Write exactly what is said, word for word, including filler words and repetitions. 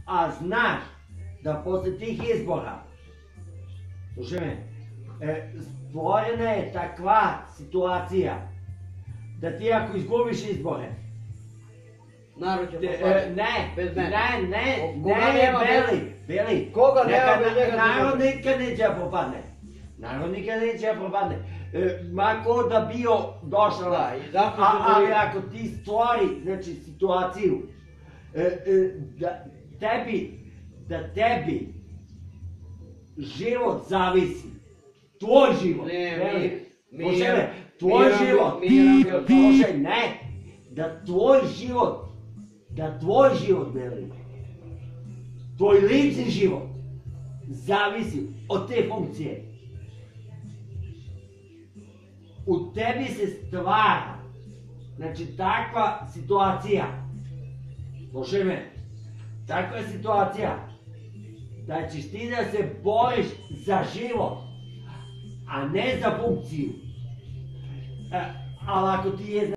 a znaš da posle tih izbora, slušaj me, stvorena je takva situacija da ti ako izgubiš izbore, narod će ne, poslušati. ne, Bez mene. ne, ne, Koga ne, nema Beli, Beli, Koga nema neka bez njega narod se nikad neće da propadne. Narod nikad neće da propadne. Ma ko da bio došao, Da, i zato se ali bori. ako ti stvori, znači, situaciju, da tebi, da tebi život zavisi, tvoj život, Ne, Beli, mi- slušaj mi- me, tvoj mi- život, mi- ti, mi- slušaj, ne, da tvoj život, da tvoj život, Beli, tvoj lični život, zavisi od te funkcije. U tebi se stvara, znači, takva situacija, slušaj me, takva situacija, da ćeš ti da se boriš za život, a ne za funkciju. Ali ako ti je